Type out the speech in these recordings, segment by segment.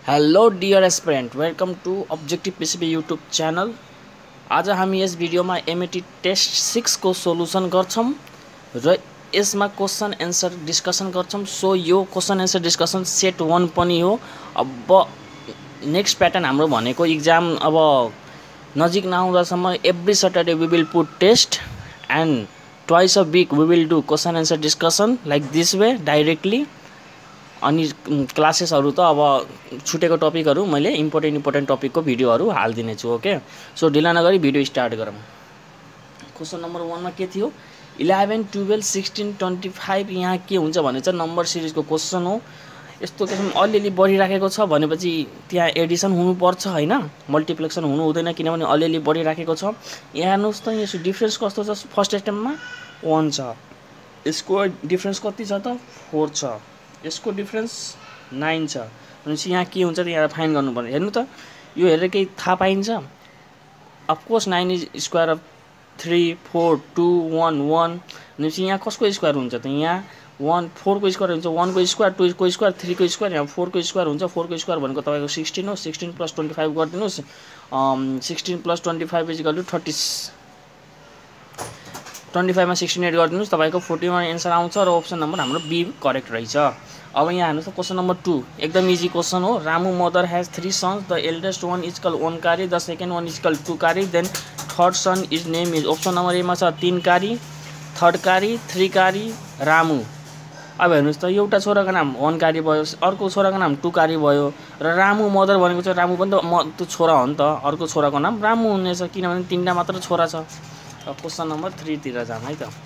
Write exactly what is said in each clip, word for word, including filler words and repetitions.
Hello dear aspirant, welcome to objective PCB YouTube channel. आज हामी यस भिडियोमा एमएटी टेस्ट सिक्स को सोल्युसन गर्छौं र यसमा क्वेश्चन एन्सर डिस्कसन गर्छौं। सो यो question answer discussion set one पनि हो। अब नेक्स्ट प्याटर्न हाम्रो भनेको इक्जाम अब नजिक नआउँदासम्म every Saturday we will put test and twice a week we will do question answer discussion like this way directly. अनि क्लासेसहरु त अब छुटेको टपिकहरु मैले इम्पोर्टेन्ट इम्पोर्टेन्ट टपिकको भिडियोहरु हाल्दिने छु। ओके, सो ढिला नगरी भिडियो स्टार्ट गरौँ। क्वेश्चन नम्बर वन मा के थियो? Eleven twelve sixteen twenty five यहाँ के हुन्छ भने चाहिँ नम्बर सिरिजको क्वेश्चन हो। यस्तो किसिम अलिअलि बढिराखेको छ भनेपछि त्यहाँ एडिसन हुनुपर्छ हैन, मल्टिप्लिकेसन हुनु हुँदैन, किनभने अलिअलि बढिराखेको छ। यहाँ हेर्नुस् त यसको डिफरेन्स कस्तो छ? फर्स्ट स्टेपमा वन छ, यसको डिफरेन्स कति छ त फोर छ, यसको डिफरेन्स नाइन छ। भनेपछि यहाँ के हुन्छ त यहाँ फाइन गर्नुपर्ने। हेर्नु त यो हेरेर केही थाहा पाइन्छ? Of course nine is square of three four two one one. भनेपछि यहाँ कसको स्क्वायर हुन्छ त? यहाँ वन फोरको स्क्वायर हुन्छ, वनको स्क्वायर, टूको स्क्वायर, थ्रीको स्क्वायर, यहाँ फोरको स्क्वायर हुन्छ। फोरको स्क्वायर भनेको तपाईँको सिक्सटिन हो। सिक्सटिन प्लस ट्वेन्टी फाइभ गरिदिनुहोस्। Sixteen plus twenty five is equal to thirty twenty फाइभमा सिक्सटिन एड गरिदिनुहोस्, तपाईँको फोर्टी वान एन्सर आउँछ र अप्सन नम्बर हाम्रो बी करेक्ट रहेछ। अब यहाँ हेर्नुहोस् त क्वेश्चन नम्बर टू एकदम इजी क्वेश्चन हो। Ramu mother has three sons, the eldest one is call Onkari, the second one is call Tukari, then third son is name is. Option number एमा छ तीनकारी, थर्डकारी, थ्रीकारी, रामु। अब हेर्नुहोस् त एउटा छोराको नाम ओनकारी भयो, अर्को छोराको नाम टुकारी भयो र रामु मदर भनेको चाहिँ रामु पनि त म त्यो छोरा हो नि त, अर्को छोराको नाम रामु हुनेछ किनभने तीनटा मात्र छोरा छ। अब क्वेश्चन नम्बर थ्री तिर जाम है त।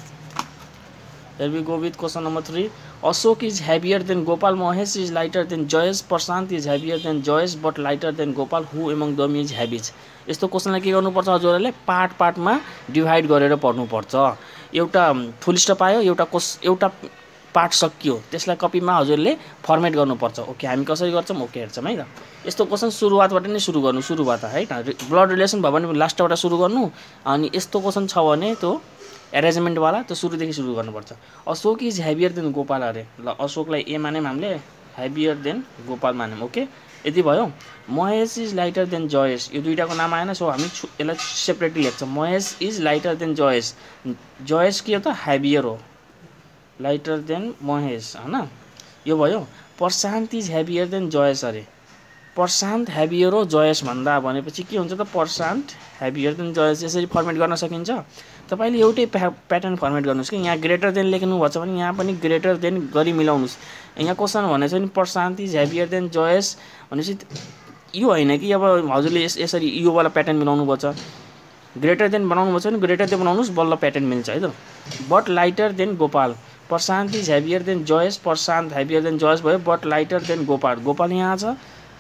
Here we go with question number three. Ashok is heavier than Gopal. Mahesh is lighter than Joyesh. Prashant is heavier than Joyesh but lighter than Gopal. Who among them is heavy? यस्तो क्वेशनलाई के गर्नुपर्छ हजुरहरूले? Part पार्टमा divide गरेर पढ्नुपर्छ। एउटा फुल stop आयो, एउटा कोस एउटा पार्ट सकियो, त्यसलाई कपीमा हजुरले फर्मेट गर्नुपर्छ। ओके, हामी कसरी गर्छौँ ओके हेर्छौँ है त। यस्तो क्वेशन सुरुवातबाट नै सुरु गर्नु, सुरुवात है त। ब्लड रिलेसन भयो भने लास्टबाट सुरु गर्नु, अनि यस्तो क्वेशन छ भने त्यो एरेन्जमेन्ट वाला तो सुरुदेखि सुरु गर्नुपर्छ। Ashok is heavier than Gopal अरे, ल अशोकलाई ए मान्यौँ हामीले, हेभियर देन गोपाल मान्यौँ। ओके, यति भयो। Mahesh is lighter than Jayesh, यो दुईटाको नाम आएन, सो हामी यसलाई सेपरेटली लेख्छौँ। Mahesh is lighter than Jayesh, Jayesh के हो त हेभियर हो, लाइटर देन महेश हैन, यो भयो। Prashant is heavier than Jayesh अरे, प्रशान्त हेभियर हो जयेश भन्दा, भनेपछि के हुन्छ त प्रशान्त हेभियर देन जयेश। यसरी फर्मेट गर्न सकिन्छ। तपाईले एउटै प्याटर्न फर्मेट गर्नुस् कि यहाँ ग्रेटर देन लेख्नु भछ भने यहाँ पनि ग्रेटर देन गरी मिलाउनुस्। यहाँ क्वेशन भनेको छ नि Prashant is heavier than Jayesh भनेपछि यो हैन कि अब हजुरले यसरी यो वाला प्याटर्न मिलाउनु भछ, ग्रेटर देन बनाउनु भछ भने ग्रेटर देन बनाउनुस्, बल्ल प्याटर्न मिल्छ है त। But lighter than Gopal, Prashant is heavier than Jayesh, Prashant heavier than Jayesh भयो, but lighter than Gopal, Gopal यहाँ छ,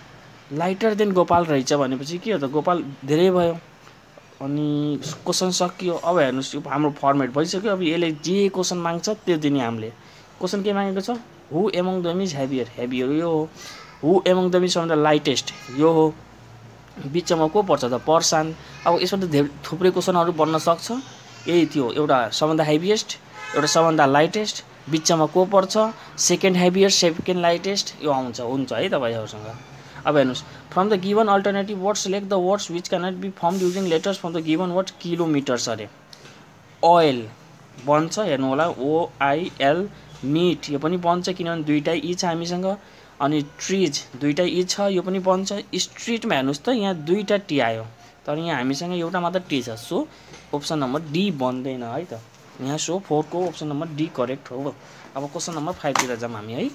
लाइटर देन गोपाल रहेछ भनेपछि के हो त गोपाल धेरै भयो। अनि क्वेशन सकियो। अब हेर्नुस् यो हाम्रो फर्मेट भइसक्यो। अब यसले जे क्वेशन माग्छ त्यो दिने हामीले। क्वेशन के मागेको छ? Who among them is heavier, heavier यो हो। Who among them is from the lightest, यो हो। बिचमा को पर्छ त? प्रशान्त। अब यसमा त धेरै थुप्रै क्वेशनहरु बन्न सक्छ। यही थियो, एउटा सबभन्दा हेभिएस्ट, एउटा सबभन्दा लाइटेस्ट, बिचमा को पर्छ, सेकेन्ड हेभिएस्ट, सेकेन्ड लाइटेस्ट, यो आउँछ हुन्छ है तपाईहरुसँग। अब हेर्नुस्, from the given alternative word select the words which cannot be formed using letters from the given word. Kilometres अरे, ओइल बन्छ, हेर्नु होला ओआइएल। मिट यो पनि बन्छ किनभने दुईटै इ छ हामीसँग। अनि ट्रिज दुईटै इ छ, यो पनि बन्छ। स्ट्रिटमा हेर्नुस् त यहाँ दुईटा टी आयो, तर यहाँ हामीसँग एउटा मात्र टी छ, सो अप्सन नम्बर डी बन्दैन है त यहाँ। सो फोर को अप्सन नम्बर डी करेक्ट हो। अब क्वेशन नम्बर फाइभ तिर जाम हामी है।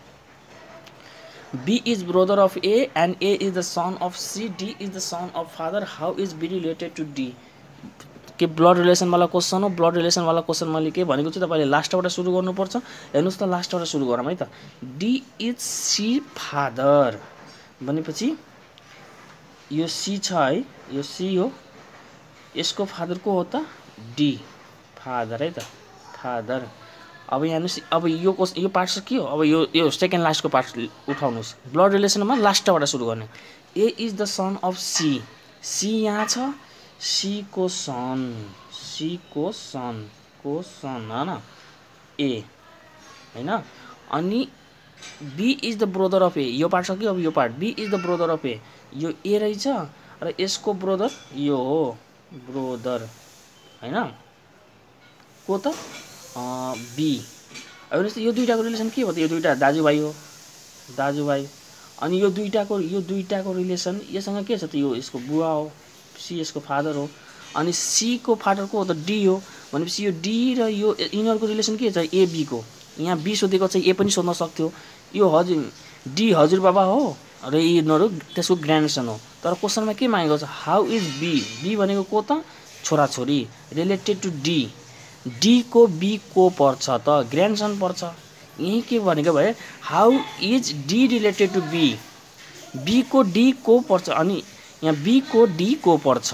B is brother of A and A is the son of C. D is the son of father. How is B related to D? के blood relation वाला question हो। Blood relation वाला question मैले के भनेको छु तपाईले लास्टबाट सुरु गर्नुपर्छ। हेर्नुस् त लास्टबाट सुरु गरौँ है त। D is C father भनेपछि यो C छ है, यो C हो, यसको फादर को हो त D, फादर है त, फादर। अब यहाँ हेर्नुस्, अब यो क्वेशन यो पार्ट सकियो। अब यो यो सेकेन्ड लास्टको पार्ट उठाउनुस्। ब्लड रिलेसनमा लास्टबाट सुरु गर्ने। A is the son of C, C यहाँ छ, सी को सन, सी को सन को सन हैन, ए हैन। अनि B is the brother of A, यो पार्ट सक्यो। अब यो part B is the brother of A, यो ए रहेछ र यसको ब्रदर यो हो ब्रदर हैन, को त बी। अब हेर्नुहोस् त यो दुईटाको रिलेसन के हो त, यो दुईटा दाजुभाइ हो, दाजुभाइ। अनि यो दुईटाको यो दुईटाको रिलेसन यसँग के छ त, यो यसको बुवा हो, सी यसको फादर हो। अनि सी को फादर को हो त डी हो, भनेपछि यो डी र यो यिनीहरूको रिलेसन के छ, ए बी को। यहाँ बी सोधेको चाहिँ ए पनि सोध्न सक्थ्यो, यो हजुर डी हजुरबाबा हो र यिनीहरू त्यसको ग्रान्डसन हो। तर क्वेसनमा के मागेको छ, हाउ इज बी, बी भनेको को त, छोराछोरी, रिलेटेड टु डी, डी को बी को पर्छ त, ग्रान्डसन पर्छ। यही के भनेको भए how is D related to B, B को डी को पर्छ, अनि यहाँ बी को डी को पर्छ,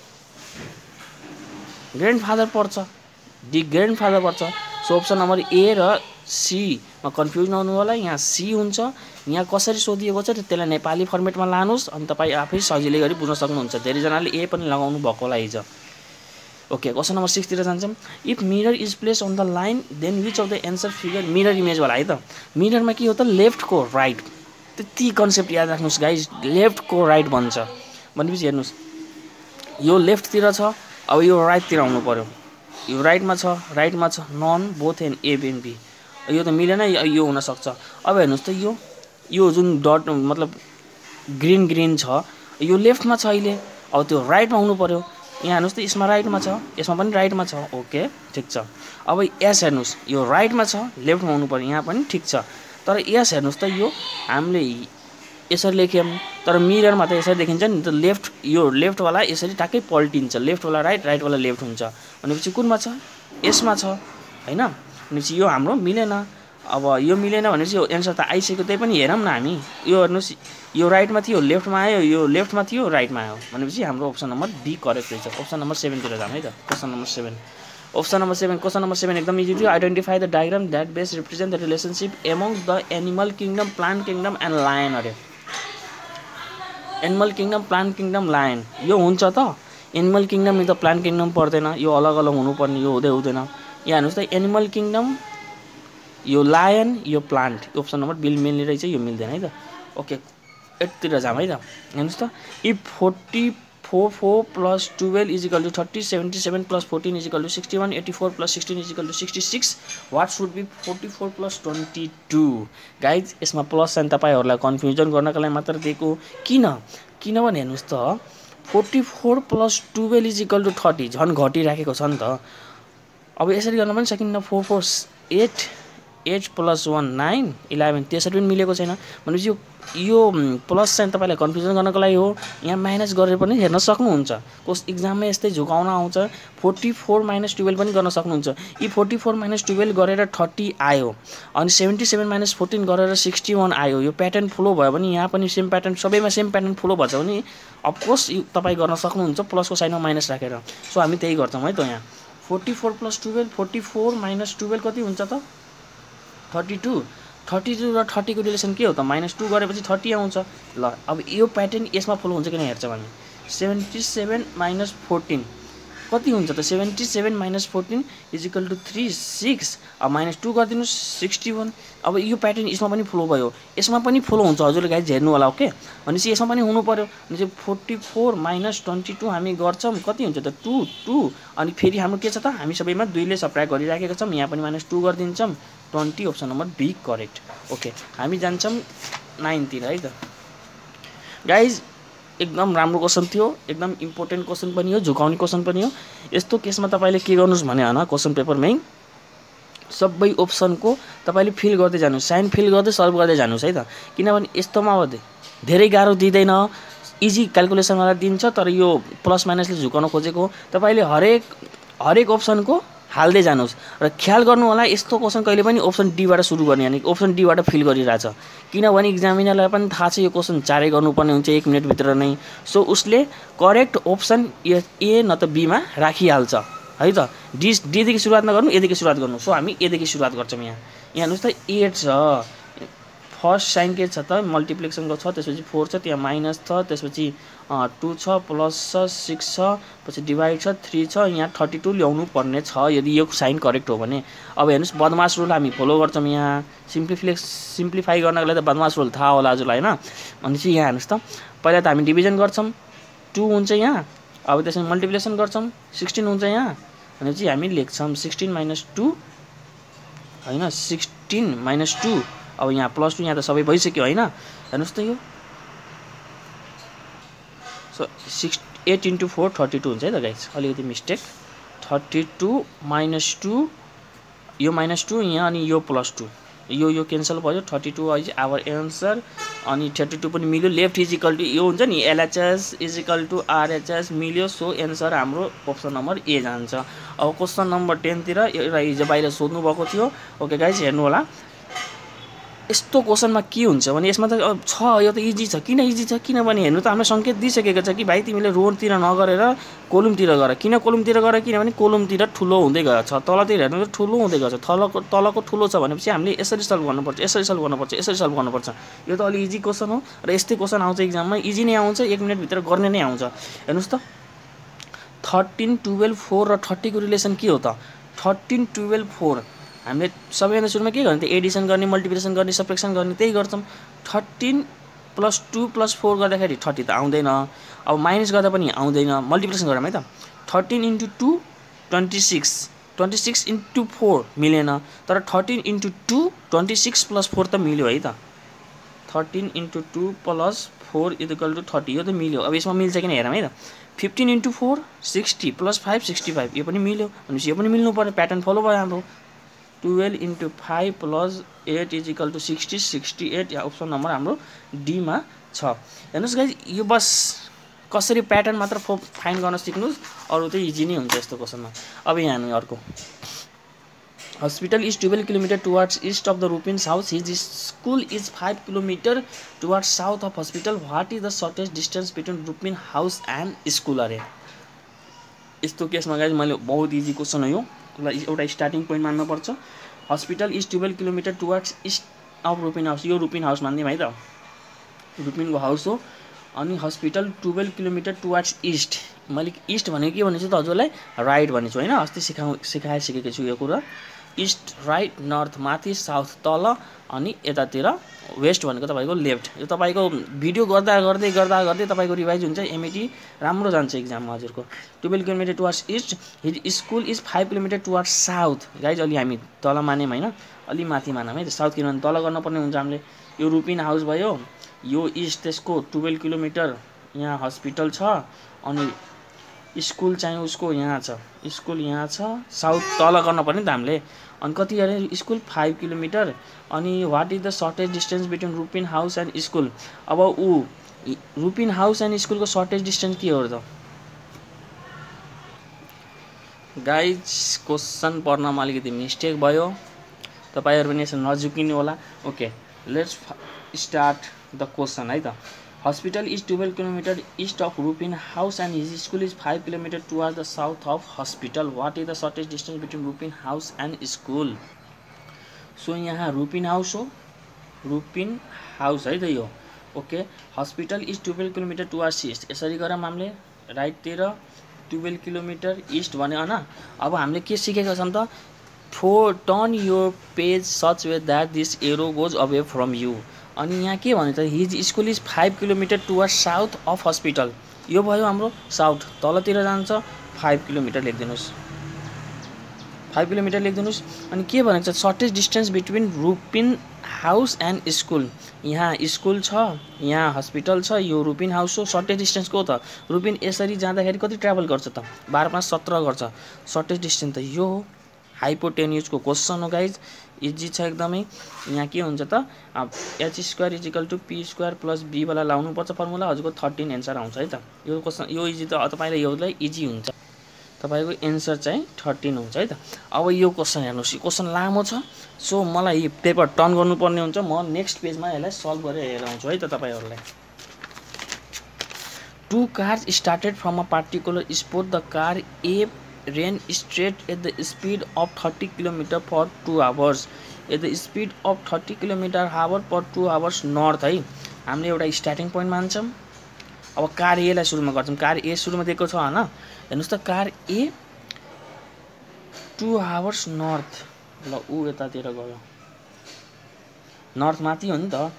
ग्रान्डफादर पर्छ, डी ग्रान्डफादर पर्छ। सो अप्सन नम्बर ए र सी मा कन्फ्युज नहुनु होला, यहाँ सी हुन्छ। यहाँ कसरी सोधिएको छ त्यसलाई नेपाली फर्मेटमा लानुहोस् अनि तपाईँ आफै सजिलै गरी बुझ्न सक्नुहुन्छ। धेरैजनाले ए पनि लगाउनु भएको होला हिजो। ओके, क्वेसन नम्बर सिक्सतिर जान्छौँ। If mirror is place on the line then which of the answer figure, mirror image वाला है त, मिररमा के हो त, लेफ्टको राइट, त्यति कन्सेप्ट याद राख्नुहोस् गाइज, लेफ्टको राइट भन्छ भनेपछि हेर्नुहोस् यो लेफ्टतिर छ, अब यो राइटतिर आउनु पर्यो, यो राइटमा छ, राइटमा छ, none both and A and B, यो त मिलेन, यो हुनसक्छ। अब हेर्नुहोस् त यो यो जुन डट मतलब ग्रिन ग्रिन छ यो लेफ्टमा छ अहिले, अब त्यो राइटमा हुनु पर्यो। यहाँ हेर्नुहोस् त यसमा राइटमा छ, यसमा पनि राइटमा छ, ओके ठिक छ। अब एस हेर्नुहोस् यो राइटमा छ, लेफ्टमा हुनु पर्यो, यहाँ पनि ठिक छ। तर एस हेर्नुहोस् त यो हामीले यसरी लेख्यौँ, तर मिररमा त यसरी देखिन्छ नि त, लेफ्ट यो लेफ्टवाला यसरी ट्याक्कै पल्टिन्छ, लेफ्टवाला राइट, राइटवाला लेफ्ट हुन्छ। भनेपछि कुनमा छ, यसमा छ हैन, भनेपछि यो हाम्रो मिलेन। अब यो मिलेन भनेपछि यो एन्सर त आइसक्यो, त्यही पनि हेरौँ न हामी। यो हेर्नुहोस् यो राइटमा थियो, लेफ्टमा आयो, यो लेफ्टमा थियो, राइटमा आयो, भनेपछि हाम्रो अप्सन नम्बर बी करेक्ट रहेछ। अप्सन नम्बर सेभेनतिर जाऊँ है त। Question number seven, option number seven question number seven एकदम इजी थियो। Identify the diagram that best represent the relationship among the animal kingdom, plant kingdom and lion अरे। Animal kingdom, plant kingdom, lion यो हुन्छ त, animal kingdom त plant kingdom पर्दैन, यो अलग अलग हुनुपर्ने, यो हुँदै हुँदैन। यहाँ हेर्नुहोस् त एनिमल किङडम, यो लायन, यो प्लान्ट, अप्सन नम्बर बिल मिल्ने रहेछ, यो मिल्दैन है त। ओके, एटतिर जाऊँ है त। हेर्नुहोस् त, if forty four four plus twelve is equal to thirty, seventy seven plus fourteen is equal to sixty one, eighty four plus sixteen is equal to sixty six, what should be forty four plus twenty two. Guys यसमा plus चाहिँ तपाईँहरूलाई confusion गर्नको लागि मात्र दिएको, किन किनभने हेर्नुहोस् त forty four plus twelve is equal to thirty, झन् घटिराखेको छ नि त। अब यसरी गर्न पनि सकिन्न, four four eight, eight plus one nine, eleven, त्यसरी पनि मिलेको छैन। भनेपछि यो यो प्लस चाहिँ तपाईँलाई कन्फ्युजन गर्नको लागि हो, यहाँ माइनस गरेर पनि हेर्न सक्नुहुन्छ। कोस इक्जाममा यस्तै झुकाउन आउँछ, फोर्टी फोर माइनस टुवेल्भ पनि गर्न सक्नुहुन्छ। यी फोर्टी फोर माइनस टुवेल्भ गरेर थर्टी आयो, अनि सेभेन्टी सेभेन माइनस फोर्टिन गरेर सिक्सटी वान आयो, यो प्याटर्न फ्लो भयो भने यहाँ पनि सेम प्याटर्न, सबैमा सेम प्याटर्न फ्लो भन्छ भने अफकोर्स तपाईँ गर्न सक्नुहुन्छ प्लसको साइनमा माइनस राखेर। सो हामी त्यही गर्छौँ है त। यहाँ forty four plus twelve, forty four minus twelve कति हुन्छ त, थर्टी टू, थर्टी टू र थर्टीको रिलेसन के हो त, माइनस टू गरेपछि थर्टी आउँछ। ल अब यो प्याटर्न यसमा फलो हुन्छ किन हेर्छौँ हामी, सेभेन्टी सेभेन माइनस फोर्टिन कति हुन्छ त, seventy seven minus fourteen is equal to three six, अब माइनस टू गरिदिनु सिक्सटी वान। अब यो प्याटर्न यसमा पनि फ्लो भयो, यसमा पनि फ्लो हुन्छ, हजुरले गाइज हेर्नु होला। ओके, भनेपछि यसमा पनि हुनु पऱ्यो। भनेपछि forty four minus twenty two हामी गर्छौँ, कति हुन्छ त, टू टू, अनि फेरि हाम्रो के छ त, हामी सबैमा दुईले सब्ट्र्याक्ट गरिराखेका छौँ, यहाँ पनि माइनस टू गरिदिन्छौँ, twenty, option number B correct. Okay, हामी जान्छौँ नाइनतिर है त। गाइज एकदम राम्रो क्वेसन थियो, एकदम इम्पोर्टेन्ट क्वेसन पनि हो, झुकाउने क्वेसन पनि हो। यस्तो केसमा तपाईँले के गर्नुहोस् भने होइन, क्वेसन पेपरमै सबै अप्सनको तपाईँले फिल गर्दै जानुहोस्, साइन फिल गर्दै सल्भ गर्दै जानुहोस् है त। किनभने यस्तोमा अब धेरै गाह्रो दिँदैन, इजी क्यालकुलेसनवाला दिन्छ, तर यो प्लस माइनसले झुकाउन खोजेको तपाईँले हरेक हरेक अप्सनको हाल्दै जानुहोस् र ख्याल गर्नु होला यस्तो क्वेसन कहिले पनि अप्सन डीबाट सुरु गर्ने, अनि अप्सन डीबाट फिल गरिरहेछ। किनभने इक्जामिनरलाई पनि थाहा छ यो क्वेसन चारै गर्नुपर्ने हुन्छ एक मिनटभित्र नै। सो उसले करेक्ट अप्सन ए न त बीमा राखिहाल्छ है त। डी डीदेखि सुरुवात नगर्नु, एदेखि सुरुवात गर्नु। सो हामी एदेखि सुरुवात गर्छौँ। यहाँ यहाँ हेर्नुहोस् त एट छ, फर्स्ट साइन के छ त मल्टिप्लिकेसनको छ, त्यसपछि फोर छ, त्यहाँ माइनस छ, त्यसपछि टू छ, प्लस छ, सिक्स छ, पछि डिभाइड छ, थ्री छ, यहाँ थर्टी टू ल्याउनु पर्ने छ यदि यो साइन करेक्ट हो भने। अब हेर्नुहोस् बदमास रुल हामी फलो गर्छौँ यहाँ सिम्प्लिफ्लेक्स सिम्प्लिफाई गर्नको लागि त बदमास रुल थाहा होला हजुरलाई होइन। भनेपछि यहाँ हेर्नुहोस् त पहिला त हामी डिभिजन गर्छौँ टू हुन्छ यहाँ, अब त्यसमा मल्टिप्लिकेसन गर्छौँ सिक्सटिन हुन्छ यहाँ, भनेपछि हामी लेख्छौँ सिक्सटिन माइनस टू होइन, सिक्सटिन माइनस टू, अब यहाँ प्लस टू यहाँ त सबै भइसक्यो होइन। हेर्नुहोस् त यो so six eight into four thirty two हुन्छ है त गाइस, अलिकति mistake, thirty two minus two, यो माइनस टू यहाँ अनि यो प्लस टू, यो यो क्यान्सल भयो, thirty two is our answer. अनि थर्टी टू पनि मिल्यो, लेफ्ट इज इक्वल टू यो हुन्छ नि LHS is equal to RHS मिल्यो, सो एन्सर हाम्रो अप्सन नम्बर ए जान्छ। अब क्वेसन नम्बर टेनतिर एउटा हिजो बाहिर सोध्नु भएको थियो, ओके गाइस हेर्नु होला। यस्तो क्वेसनमा के हुन्छ भने यसमा त अब छ यो त इजी छ, किन इजी छ किनभने हेर्नु त हामीलाई सङ्केत दिइसकेको छ कि भाइ तिमीले रोडतिर नगरेर कोलुमतिर गर, किन कोलुमतिर गर किनभने कोलुमतिर ठुलो हुँदै गएको छ, तलतिर हेर्नु त ठुलो हुँदै गएको छ, तलको तलको ठुलो छ भनेपछि हामीले यसरी सल्भ गर्नुपर्छ, यसरी सल्भ गर्नुपर्छ, यसरी सल्भ गर्नुपर्छ। यो त अलि इजी क्वेसन हो र यस्तै क्वेसन आउँछ इक्जाममा, इजी नै आउँछ, एक मिनटभित्र गर्ने नै आउँछ। हेर्नुहोस् त थर्टिन टुवेल्भ फोर र थर्टीको रिलेसन के हो त, थर्टिन टुवेल्भ फोर हामीले सबैभन्दा सुरुमा के गर्ने त एडिसन गर्ने, मल्टिप्लिकेसन गर्ने, सब्ट्र्याक्सन गर्ने, त्यही गर्छौँ। Thirteen plus two plus four गर्दाखेरि थर्टी त आउँदैन, अब माइनस गर्दा पनि आउँदैन, मल्टिप्लिकेसन गरौँ है त, thirteen into two twenty six, twenty six into four मिलेन, तर thirteen into two twenty six plus four त मिल्यो है त, thirteen into two plus four equal to thirty, यो त मिल्यो। अब यसमा मिल्छ किन हेरौँ है त, fifteen into four sixty plus five sixty five, यो पनि मिल्यो भनेपछि यो पनि मिल्नु पऱ्यो, प्याटर्न फलो भयो हाम्रो। Twelve into five plus eight is equal to sixty, sixty eight, या अप्सन नम्बर हाम्रो डीमा छ। हेर्नुहोस् गाइस यो बस कसरी प्याटर्न मात्र फो फाइन गर्न सिक्नुहोस्, अरू चाहिँ इजी नै हुन्छ यस्तो क्वेसनमा। अब यहाँ हेर्नु अर्को, hospital is twelve kilometre towards east of the Rupin's house, his school is five kilometre towards south of hospital, what is the shortest distance between Rupin house and school. अरे यस्तो केसमा गाइस मैले बहुत इजी क्वेसन हो यो, एउटा स्टार्टिङ पोइन्ट मान्नुपर्छ। Hospital is twelve kilometre towards east of Rupin house, यो रुपिन हाउस मानिदिउँ है त, रुपिनको हाउस हो, अनि hospital twelve kilometre towards east, मैले इस्ट भनेको के भनेको छु त हजुरलाई, राइट भनेको छु होइन, अस्ति सिकाउ सिकाइसकेको छु यो कुरा, इस्ट राइट, नर्थ माथि, साउथ तल, अनि यतातिर वेस्ट भनेको तपाईँको लेफ्ट। यो तपाईँको भिडियो गर्दा गर्दै गर्दा गर्दै तपाईँको रिभाइज हुन्छ, एमएटी राम्रो जान्छ इक्जाममा हजुरको। Twelve kilometre towards east, his school is five kilometre towards south, guys अलि हामी तल मान्यौँ होइन, अलि माथि मानौँ है, साउथ किनभने तल गर्नुपर्ने हुन्छ हामीले। यो रुपिन हाउस भयो, यो इस्ट, त्यसको टुवेल्भ किलोमिटर यहाँ हस्पिटल छ, अनि स्कुल चाहिँ उसको यहाँ छ, स्कुल यहाँ छ, साउथ तल गर्न पर्ने त हामीले, अनि कति अरे स्कुल फाइभ किलोमिटर, अनि what is the shortest distance between Rupin house and school. अब ऊ रुपिन हाउस एन्ड स्कुलको सर्टेज डिस्टेन्स के हो त गाइज, क्वेसन पढ्नमा अलिकति मिस्टेक भयो, तपाईँहरू पनि यसो नझुकिनु होला। Okay let's start the question है त। Hospital is twelve kilometre east of Rupin house and his school is five kilometre toward the south of hospital, what is the shortest distance between Rupin house and school. So यहाँ Rupin house हो, Rupin house है त यो, okay. Hospital is twelve kilometre towards east, यसरी गरौँ हामीले राइटतिर twelve kilometre east भन्यो होइन। अब हामीले के सिकेका छौँ त, four turn your page such way that this arrow goes away from you, अनि यहाँ के भन्यो त, his school is five kilometre towards south of hospital, यो भयो हाम्रो साउथ, तलतिर जान्छ फाइभ किलोमिटर लेखिदिनुहोस्, फाइभ किलोमिटर लेखिदिनुहोस्। अनि के भनेको छ, shortest distance between Rupin house and school, यहाँ स्कुल छ, यहाँ हस्पिटल छ, यो रुपिन हाउस हो, सर्टेज डिस्टेन्स को त, रुपिन यसरी जाँदाखेरि कति ट्राभल गर्छ त, बाह्र पाँच सत्र गर्छ, सर्टेज डिस्टेन्स त यो हो। हाइपोटेन्युजको क्वेसन हो गाइज, इजी छ एकदमै। यहाँ के हुन्छ त, h square is equal to p square plus बीवाला लाउनुपर्छ फर्मुला, हजुरको थर्टिन एन्सर आउँछ है त। यो क्वेसन यो इजी त तपाईँलाई योलाई इजी हुन्छ, तपाईँको एन्सर चाहिँ थर्टिन हुन्छ है त। अब यो क्वेसन हेर्नुहोस्, यो क्वेसन लामो छ, सो मलाई यो पेपर टर्न गर्नुपर्ने हुन्छ, म नेक्स्ट पेजमा यसलाई सल्भ गरेर हेरेर आउँछु है त तपाईँहरूलाई। Two cars started from a particular spot, the car A ran straight at the speed of thirty kilometers for two hours. At the speed of thirty kilometre hour per two hours north है। हामीले एउटा starting point मान्छौँ। अब car एलाई सुरुमा गर्छौँ। Car ए सुरुमा दिएको छ हैन, हेर्नुस् त car A two hours north, ल ऊ यतातिर गयो, नर्थ माथि हो नि त।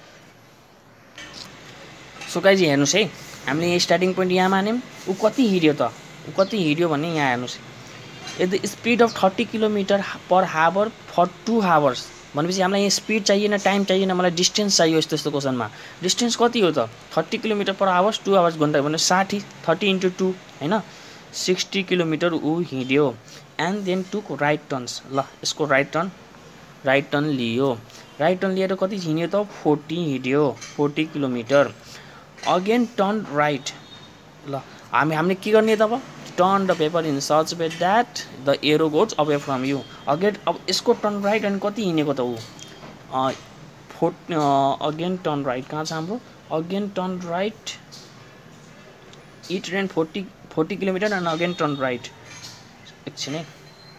सो गाइज हेर्नुस् है, हामीले यहाँ स्टार्टिङ पोइन्ट यहाँ मान्यौँ, ऊ कति हिँड्यो त, ऊ कति हिँड्यो भने यहाँ हेर्नुस्, at the speed of thirty kilometre per hour for two hours भनेपछि हामीलाई यहाँ स्पिड चाहिएन, टाइम चाहिएन, मलाई डिस्टेन्स चाहियो। यस्तो यस्तो क्वेसनमा डिस्टेन्स कति हो त, thirty kilometre per hours two hours घन्टा भने साठी, थर्टी इन्टु टू होइन, सिक्सटी किलोमिटर ऊ हिँड्यो। And then took right turns, ल यसको राइट टर्न, राइट टर्न लियो, राइट टर्न लिएर कति हिँड्यो त, फोर्टी हिँड्यो, forty kilometre. Again turn right, ल हामी हामीले के गर्ने तब, turn the paper in such way that the arrow goes away from you. Again अब यसको टर्न राइट अनि कति हिँडेको त ऊ, फोर्ट अगेन टर्न राइट कहाँ छ हाम्रो, again turn right, it ran forty forty kilometre and again turn right, एकछिन है,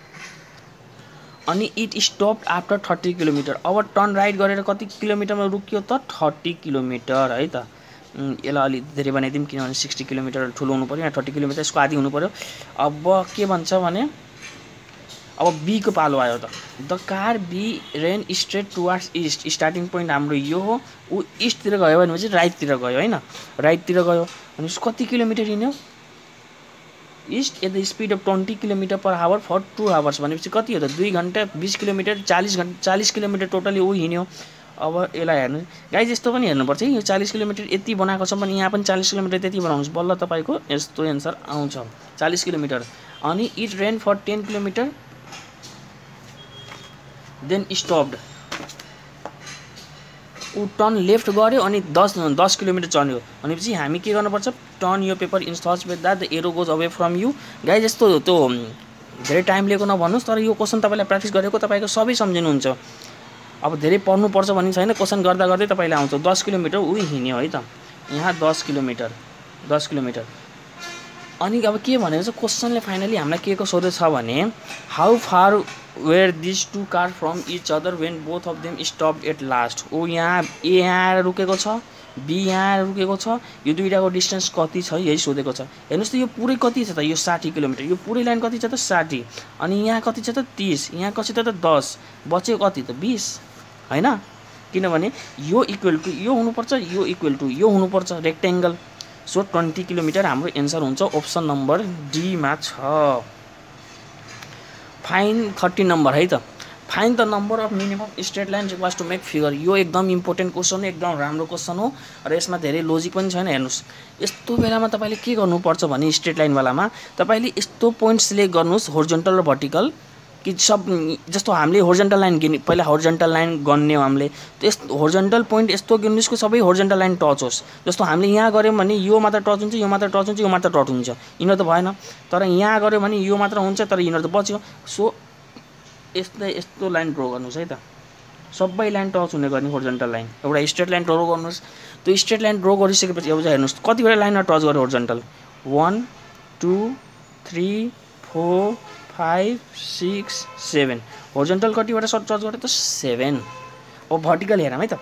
अनि it stop after thirty kilometre. अब टर्न राइट गरेर कति किलोमिटरमा रुक्यो त, थर्टी किलोमिटर है त। यसलाई अलिक धेरै बनाइदिउँ किनभने सिक्सटी किलोमिटर ठुलो हुनु पऱ्यो, यहाँ थर्टी किलोमिटर यसको आधी हुनु पऱ्यो। अब के भन्छ भने अब बी को पालो आयो त, the car B ran straight towards east, starting point हाम्रो यो हो, ऊ इस्टतिर गयो भनेपछि राइटतिर गयो होइन, राइटतिर गयो भने कति किलोमिटर हिँड्यो, east at the speed of twenty kilometre per hour for two hours भनेपछि कति हो त, दुई घन्टा बिस किलोमिटर, चालिस घन्टा चालिस किलोमिटर टोटली ऊ हिँड्यो। अब यसलाई हेर्नु गाइज, यस्तो पनि हेर्नुपर्छ है, यो चालिस किलोमिटर यति बनाएको छ भने यहाँ पनि चालिस किलोमिटर त्यति बनाउनुहोस्, बल्ल तपाईँको यस्तो एन्सर आउँछ, चालिस किलोमिटर। अनि it ran for ten kilometre then stopped, ऊ टर्न लेफ्ट गऱ्यो अनि दस दस किलोमिटर चल्यो भनेपछि हामी के गर्नुपर्छ, टर्न यो paper in such way that the arrow goes away from you. Guys यस्तो त्यो धेरै टाइम लिएको नभन्नुहोस्, तर यो क्वेसन तपाईँलाई प्र्याक्टिस गरेको तपाईँको सबै सम्झिनुहुन्छ। अब धेरै पढ्नुपर्छ भन्ने छैन, क्वेसन गर्दा गर्दै तपाईँले आउँछ। दस किलोमिटर ऊ हिँड्यो है त, यहाँ दस किलोमिटर दस किलोमिटर। अनि अब के भनेको छ क्वेसनले फाइनली हामीलाई के को सोधेछ भने, how far were this two car from each other when both of them stop at last. ऊ यहाँ ए यहाँ आएर रुकेको छ, बी यहाँ आएर रुकेको छ, यो दुईटाको डिस्टेन्स कति छ यही सोधेको छ। हेर्नुहोस् त यो पुरै कति छ त, यो साठी किलोमिटर, यो पुरै लाइन कति छ त साठी, अनि यहाँ कति छ त तीस, यहाँ कति छ त दस, बच्यो कति त बिस होइन, किनभने यो इक्वल टु यो हुनुपर्छ, यो इक्वल टु यो हुनुपर्छ, रेक्टेङ्गल। सो ट्वेन्टी किलोमिटर हाम्रो एन्सर हुन्छ अप्सन नम्बर डीमा छ। फाइन थर्टी नम्बर है त, find the number of minimum straight line requires to make figure. यो एकदम इम्पोर्टेन्ट क्वेसन हो, एकदम राम्रो क्वेसन हो र यसमा धेरै लोजिक पनि छैन। हेर्नुहोस् यस्तो बेलामा तपाईँले के गर्नुपर्छ भने स्ट्रेट लाइनवालामा तपाईँले यस्तो पोइन्ट सिलेक्ट गर्नुहोस्, होरिजोन्टल र भर्टिकल, कि सब जस्तो हामीले होरिजोन्टल लाइन गिर्ने, पहिला होरिजोन्टल लाइन गन्ने हो हामीले, त्यस्तो होरिजोन्टल पोइन्ट यस्तो गिर्नुहोस् कि सबै होरिजोन्टल लाइन टच होस्। जस्तो हामीले यहाँ गऱ्यौँ भने यो मात्र टच हुन्छ, यो मात्र टच हुन्छ, यो मात्र टच हुन्छ, यिनीहरू त भएन। तर यहाँ गऱ्यो भने यो मात्र हुन्छ, तर यिनीहरू त बच्यो। सो यस्तै यस्तो लाइन ड्र गर्नुहोस् है त, सबै लाइन टच हुने गर्ने होरिजोन्टल लाइन, एउटा स्ट्रेट लाइन ड्र गर्नुहोस्। त्यो स्ट्रेट लाइन ड्र गरिसकेपछि अब चाहिँ हेर्नुहोस् कतिवटा लाइनमा टच गर्यो horizontal, one two three four five six seven, horizontal कतिवटा सर्ट टच गर्यो त सेभेन। अब भर्टिकल हेरौँ है त,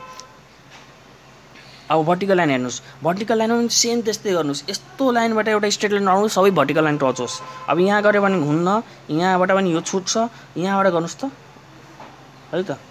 अब भर्टिकल लाइन हेर्नुहोस्, भर्टिकल लाइनमा पनि सेम त्यस्तै गर्नुहोस्, यस्तो लाइनबाट एउटा स्ट्रेट लाइन आउनुहोस्, सबै भर्टिकल लाइन टच होस्। अब यहाँ गऱ्यो भने हुन्न, यहाँबाट पनि यो छुट्छ, यहाँबाट गर्नुहोस् त है त,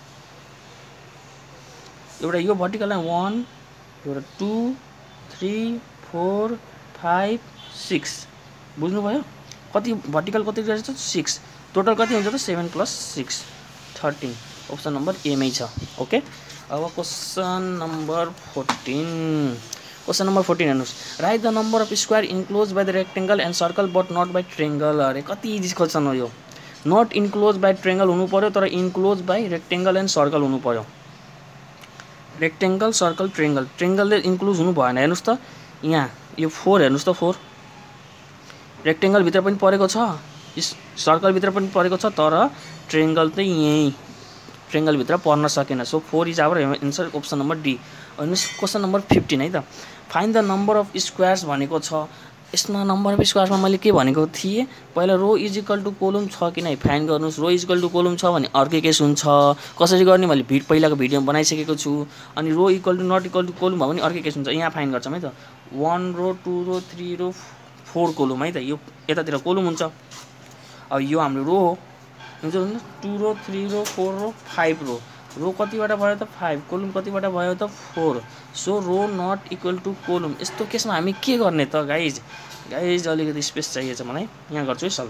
एउटा यो भर्टिकल लाइन वान, एउटा two three four five six, बुझ्नुभयो कति भर्टिकल कति रहेछ सिक्स, टोटल कति हुन्छ त seven plus six thirteen, option number एमै छ। ओके, अब question number fourteen, question number fourteen हेर्नुहोस्, write the number of square enclose by the rectangle and circle but not by triangle. अरे कति इजी क्वेसन हो यो, नट इन्क्लोज बाई ट्रेङ्गल हुनु पऱ्यो, तर enclose by rectangle and circle हुनु पऱ्यो। रेक्टेङ्गल सर्कल ट्रेङ्गल, ट्रेङ्गलले इन्क्लुज हुनु भएन। हेर्नुहोस् त यहाँ यो फोर हेर्नुहोस् त, फोर रेक्टेङ्गलभित्र पनि परेको छ, सर्कलभित्र पनि परेको छ, तर ट्रेङ्गल चाहिँ यहीँ ट्रेङ्गलभित्र पर्न सकेन। So four is our answer, option number D. हेर्नुहोस् क्वेसन नम्बर फिफ्टिन है त, find the number of squares भनेको छ। यसमा नम्बर अफ स्क्वायर्समा मैले के भनेको थिएँ पहिला row is equal to column छ कि नै फाइन्ड गर्नुहोस्। Row is equal to column छ भने अर्कै केस हुन्छ। कसरी गर्ने मैले भिड पहिलाको भिडियोमा बनाइसकेको छु। अनि row equal to not equal to column भयो भने अर्कै केस हुन्छ। यहाँ फाइन्ड गर्छौँ है त one row two row three row four column है त यो यतातिर कोलम हुन्छ। अब यो हाम्रो रो हो हुन्छ two row three row four row five row row कतिबाट भयो त फाइभ कोलम कतिबाट भयो त four. So row not equal to column. यस्तो केसमा हामी के गर्ने त गाइज गाइज अलिकति स्पेस चाहिएछ मलाई यहाँ गर्छु है सल्भ।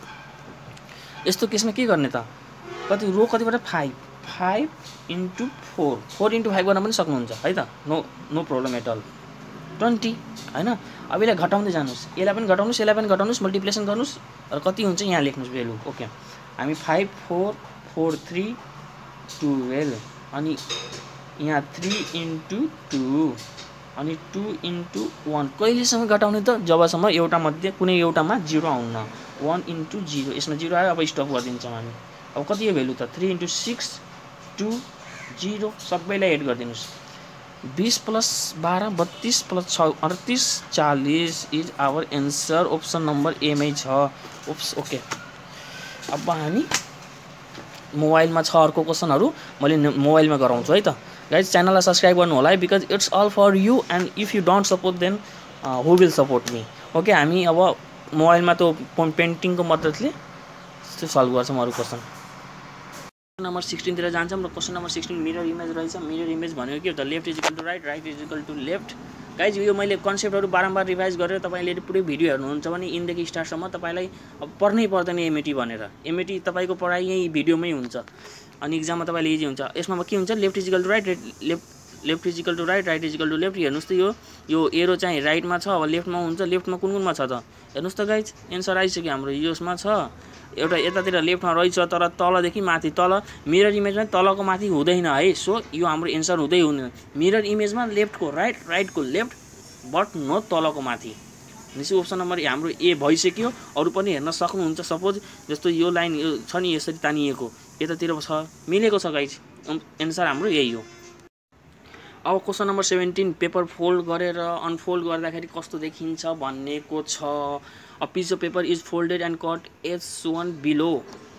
यस्तो केसमा के गर्ने त कति रो कतिबाट five five into four four into five गर्न पनि सक्नुहुन्छ है त no no problem at all twenty होइन। अब यसलाई घटाउँदै जानुहोस् यसलाई पनि घटाउनुहोस् यसलाई पनि घटाउनुहोस् मल्टिप्लिकेसन गर्नुहोस् र कति हुन्छ यहाँ लेख्नुहोस् भेल्यु। ओके हामी five four four three twelve अनि यहाँ थ्री इन्टु टू अनि टू इन्टु वान कहिलेसम्म घटाउने त जबसम्म एउटा मध्ये कुनै एउटामा जिरो आउन्न। वान इन्टु जिरो यसमा जिरो आयो अब स्टप गरिदिन्छौँ हामी। अब कति हो भेल्यु त three into six two zero सबैलाई एड गरिदिनुहोस्। बीस प्लस बाह्र बत्तीस प्लस छ अडतिस चालीस is our answer. Option number एमै छ ओप्स ओके। अब हामी मोबाइलमा छ अर्को क्वेसनहरू मैले मोबाइलमा गराउँछु है त गाइज। च्यानललाई सब्सक्राइब गर्नु होला है because it's all for you and if you don't support then who will support me. Okay हामी अब मोबाइलमा त्यो पेन्टिङको मद्दतले त्यो सल्भ गर्छौँ अरू क्वेसन। नम्बर सिक्सटिनतिर जान्छौँ र question number sixteen mirror image रहेछ। मिरर इमेज भनेको के हो त left is equal to right right is equal to left. Guys यो मैले कन्सेप्टहरू बारम्बार रिभाइज गरेर तपाईँले पुरै भिडियो हेर्नुहुन्छ भने इनदेखि स्टार्टसम्म तपाईँलाई अब पढ्नै पर्दैन एमएटी भनेर। एमएटी तपाईँको पढाइ यही भिडियोमै हुन्छ अनि इक्जाममा तपाईँले इजी हुन्छ। यसमा के हुन्छ left is equal to right left left is equal to right right is equal to left. हेर्नुहोस् त यो यो एरो चाहिँ राइटमा छ अब लेफ्टमा हुन्छ। लेफ्टमा कुन कुनमा छ त हेर्नुहोस् त गाइज एन्सर आइसक्यो हाम्रो यसमा छ एउटा यतातिर लेफ्टमा रहेछ तर तलदेखि माथि तल मिरर इमेजमा तलको माथि हुँदैन है। सो यो हाम्रो एन्सर हुँदै हुँदैन। मिरर इमेजमा लेफ्टको राइट राइटको लेफ्ट बट नो तलको माथि। भनेपछि अप्सन नम्बर हाम्रो ए भइसक्यो। अरू पनि हेर्न सक्नुहुन्छ। सपोज जस्तो यो लाइन यो छ नि यसरी तानिएको यतातिर छ मिलेको छ गाइज एन्सर हाम्रो यही हो। अब question number seventeen paper fold गरेर अनफोल्ड गर्दाखेरि कस्तो देखिन्छ भनेको छ। A piece of paper is folded and cut as shown below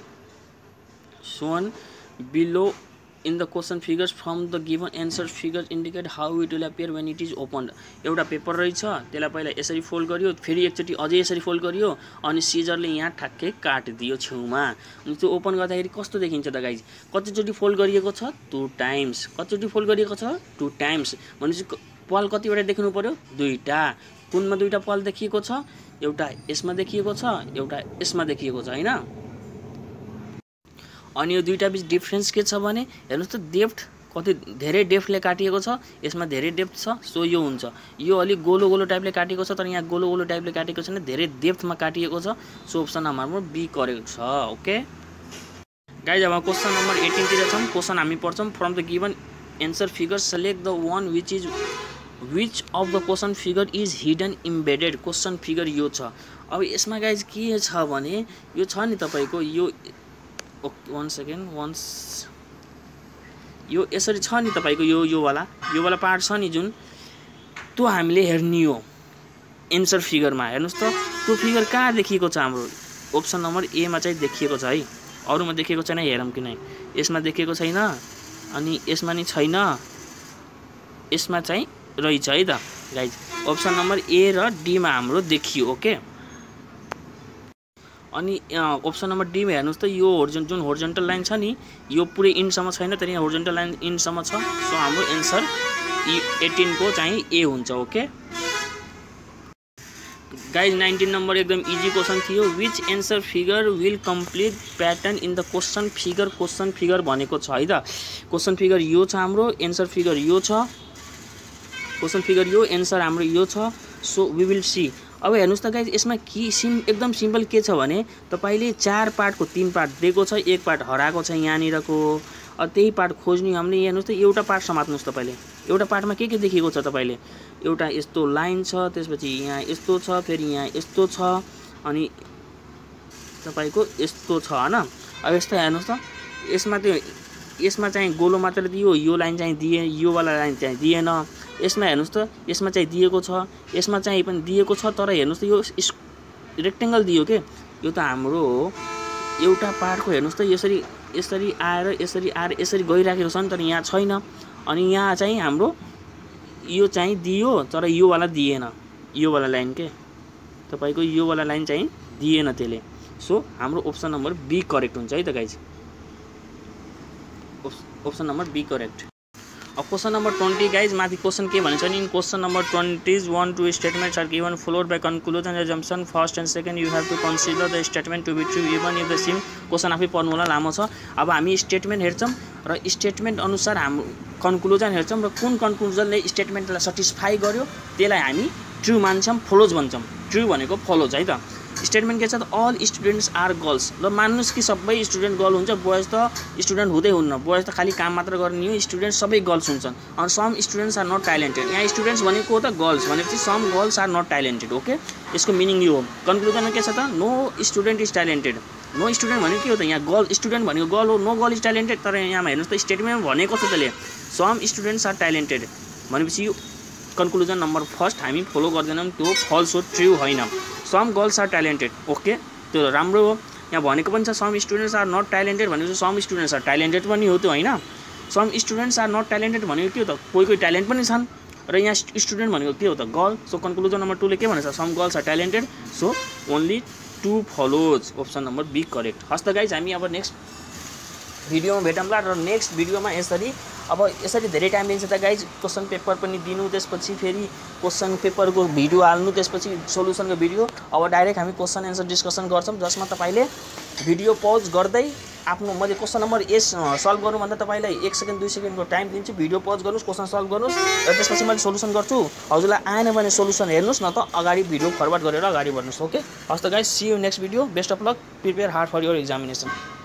shown below in the question figures from the given answer figures indicate how it will appear when it is open. एउटा paper रहेछ त्यसलाई पहिला यसरी fold गरियो फेरि एकचोटि अझै यसरी फोल्ड गरियो अनि सिजरले यहाँ ठ्याक्कै काटिदियो छेउमा। अनि त्यो ओपन गर्दाखेरि कस्तो देखिन्छ त गाइज कतिचोटि फोल्ड गरिएको छ टु टाइम्स कतिचोटि फोल्ड गरिएको छ टु टाइम्स भनेपछि पल कतिवटा देख्नु पर्यो दुईवटा। कुनमा दुईवटा पल देखिएको छ एउटा यसमा देखिएको छ एउटा यसमा देखिएको छ होइन। अनि यो दुईवटा बिच डिफ्रेन्स के छ भने हेर्नुहोस् त डेप्थ कति धेरै डेप्थले काटिएको छ यसमा धेरै डेप्थ छ। सो यो हुन्छ यो अलिक गोलो गोलो टाइपले काटिएको छ तर यहाँ गोलो गोलो टाइपले काटिएको छैन धेरै डेप्थमा काटिएको छ। So option number B correct छ। ओके गाइज अब क्वेसन नम्बर एटिनतिर छौँ। क्वेसन हामी पढ्छौँ from the given answer figure select the one which is which of the question figure is hidden embedded. Question figure यो छ। अब यसमा गाइज के छ भने यो छ नि तपाईँको यो वान सेकेन्ड वान्स यो यसरी छ नि तपाईँको यो योवाला योवाला पार्ट छ नि जुन त्यो हामीले हेर्ने हो एन्सर फिगरमा। हेर्नुहोस् त त्यो फिगर कहाँ देखिएको छ हाम्रो अप्सन नम्बर एमा चाहिँ देखिएको छ है। अरूमा देखिएको छैन हेरौँ कि नै यसमा देखिएको छैन अनि यसमा नि छैन यसमा चाहिँ रहेछ है त गाइज। अप्सन नम्बर ए र डीमा हाम्रो देखियो। ओके अनि अप्सन नम्बर डीमा हेर्नुहोस् त यो होर्जन जुन होर्जेन्टल लाइन छ नि यो पुरै इन्डसम्म छैन तर यहाँ होर्जेन्टल लाइन इन्डसम्म छ। सो हाम्रो एन्सर एटिन को चाहिँ ए हुन्छ। ओके गाइज नाइन्टिन नम्बर एकदम इजी क्वेसन थियो। Which answer figure will complete pattern in the question figure. Question figure भनेको छ है त क्वेसन फिगर यो छ हाम्रो एन्सर फिगर यो छ क्वेसन फिगर यो एन्सर हाम्रो यो छ। So we will see. अब हेर्नुहोस् त गाइज यसमा के सिम एकदम सिम्पल के छ भने तपाईँले चार पार्टको तीन पार्ट दिएको छ एक पार्ट हराएको छ यहाँनिरको त्यही पार्ट खोज्ने हामीले। हेर्नुहोस् त एउटा पार्ट समात्नुहोस् तपाईँले एउटा पार्टमा के के देखिएको छ तपाईँले एउटा यस्तो लाइन छ त्यसपछि यहाँ यस्तो छ फेरि यहाँ यस्तो छ अनि तपाईँको यस्तो छ होइन। अब यस्तो हेर्नुहोस् त यसमा त्यो यसमा चाहिँ गोलो मात्र दियो, यो लाइन चाहिँ दिए, यो वाला लाइन चाहिँ दिएन। यसमा हेर्नुस् त, यसमा चाहिँ दिएको छ, यसमा चाहिँ पनि दिएको छ, तर हेर्नुस् त यो रेक्टेंगल दियो के, यो त हाम्रो एउटा पार्टको हेर्नुस् त यसरी यसरी आएर यसरी आएर यसरी गइराखेको छ नि, तर यहाँ छैन। अनि यहाँ चाहिँ हाम्रो यो चाहिँ दियो तर यो वाला दिएन, यो वाला लाइन के तपाईको यो वाला लाइन चाहिँ दिएन त्यसले। सो हाम्रो अप्सन नम्बर बी करेक्ट हुन्छ है त guys, option number B correct. अब क्वेश्चन नंबर ट्वेंटी गाइज माथि क्वेश्चन के भन्छ नि, question number twenty is one two statements are given followed by conclusion assumption first and second you have to consider the statement to be true even if the same. Question आफै पढ्नु होला, लामो छ। अब हामी स्टेटमेंट हेर्छौं र statement अनुसार हाम्रो कन्क्लुजन हेर्छौं र कुन कन्क्लुजनले स्टेटमेंटलाई सटिस्फाई गर्यो त्यसलाई हामी ट्रू मान्छौं, फलोज भन्छौं। ट्रू भनेको फलोज है त। स्टेटमेंट के छ त, अल स्टुडेन्ट्स आर गर्ल्स। ल मान्नुस् कि सबै स्टुडेन्ट गर्ल हुन्छ, बोयज त स्टुडेन्ट हुँदै हुन्न, बोयज त खाली काम मात्र गर्ने हो, स्टुडेन्ट सबै गर्ल्स हुन्छन्। अनि some students are not talented, यहाँ स्टुडेन्ट्स भनेको त गर्ल्स भनेपछि some girls are not talented. Okay, यसको मिनिङ यो हो। कन्क्लुजनमा के छ त, no student is talented. No student भनेको के हो त, यहाँ गर्ल स्टुडेन्ट भनेको गर्ल हो, नो गर्ल इज ट्यालेन्टेड। तर यहाँ हेर्नुस् त स्टेटमेन्ट भनेको छ त्यसले सम स्टुडेन्ट्स आर ट्यालेन्टेड भनेपछि यो कन्क्लुजन नम्बर फर्स्ट हामी फलो गर्दैनौँ, त्यो फल्स हो, ट्रू होइन। Some girls are talented, okay त्यो राम्रो हो। यहाँ भनेको पनि छ some students are not talented भनेपछि सम स्टुडेन्ट्स आर ट्यालेन्टेड पनि हो त्यो होइन। Some students are not talented भनेको के हो त, कोही कोही ट्यालेन्ट पनि छन्, र यहाँ स्टुडेन्ट भनेको के हो त, गर्ल। सो कन्क्लुजन नम्बर टूले के भनेछ, some girls are talented. So only two follows, option number B correct. हस् त गाइज, हामी अब नेक्स्ट भिडियोमा भेटौँला र नेक्स्ट भिडियोमा यसरी अब यसरी धेरै टाइम लिन्छ त गाइज, क्वेश्चन पेपर पनि दिनु, त्यसपछि फेरि क्वेश्चन पेपरको भिडियो हाल्नु, त्यसपछि सोलुसनको भिडियो। अब डाइरेक्ट हामी क्वेश्चन एन्सर डिस्कसन गर्छौँ, जसमा तपाईँले भिडियो पज गर्दै आफ्नो मैले क्वेश्चन नम्बर एस सल्भ गर्नुभन्दा तपाईँलाई एक सेकेन्ड दुई सेकेन्डको टाइम दिन्छु, भिडियो पज गर्नुहोस्, क्वेश्चन सल्भ गर्नुहोस्, र त्यसपछि मैले सोलुसन गर्छु। हजुरलाई आएन भने सोलुसन हेर्नुहोस्, न त अगाडि भिडियो फरवर्ड गरेर अगाडि बढ्नुहोस्। ओके, हस् त guys, see you next video. Best of luck, prepare hard for your examination.